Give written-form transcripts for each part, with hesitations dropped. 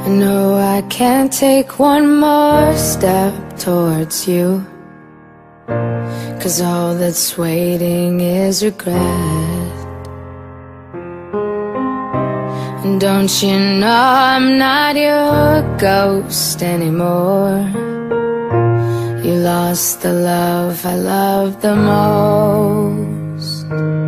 I know I can't take one more step towards you, 'cause all that's waiting is regret. And don't you know I'm not your ghost anymore? You lost the love I loved the most.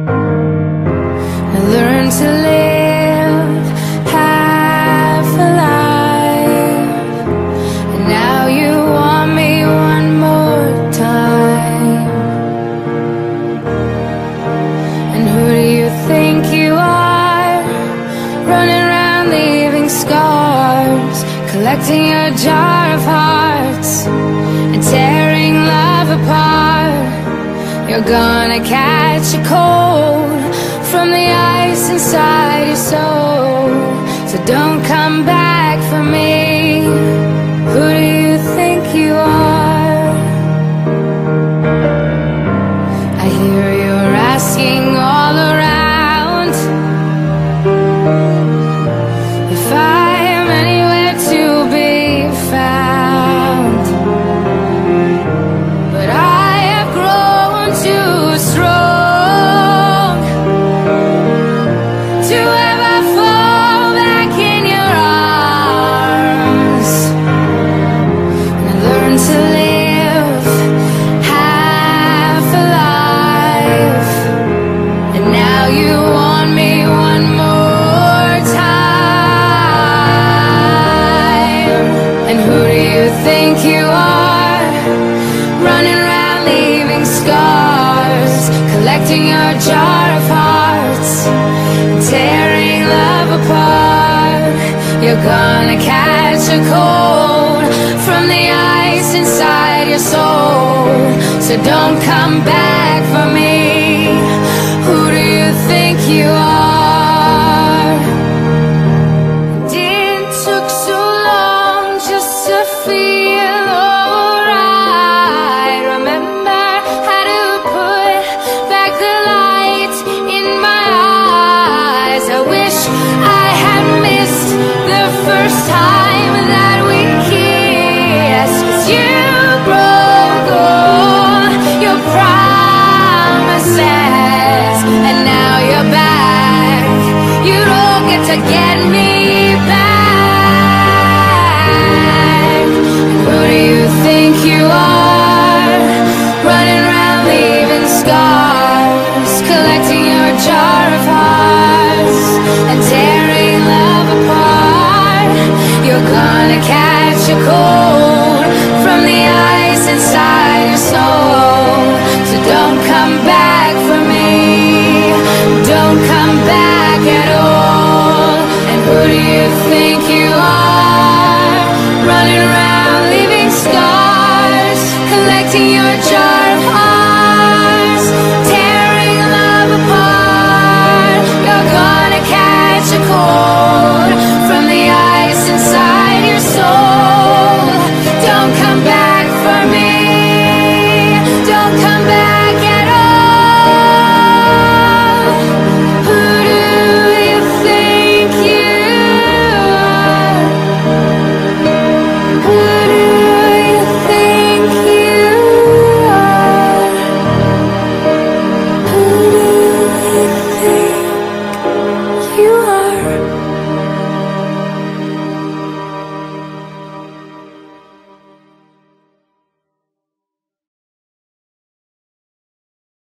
I learned to live half alive, and now you want me one more time. And who do you think you are, running around leaving scars, collecting a jar of hearts and tearing love apart? You're gonna catch a cold from the ice inside your soul, so don't come back for me. Who do you think you are? I hear you're asking all around if I am anywhere to be found, but I have grown too strong to ever fall back in your arms. And I learned to live half alive, and now you want me one more time. And who do you think you are, running around leaving scars, collecting your jar of hearts, tearing love apart? You're gonna catch a cold from the ice inside your soul, so don't come back for me. Who do you think you are? It took so long just to feel alright. Remember how to put back the light in my eyes. I wish I had missed the first time that we kissed, 'cause you broke all your promises, and now you're back. You don't get to get me back. Who do you think you are, running around leaving scars, collecting your jar of hearts and tearing love apart? You're gonna catch a cold from the ice inside your soul, so don't come back for me. Don't come back at all. And who do you think you are?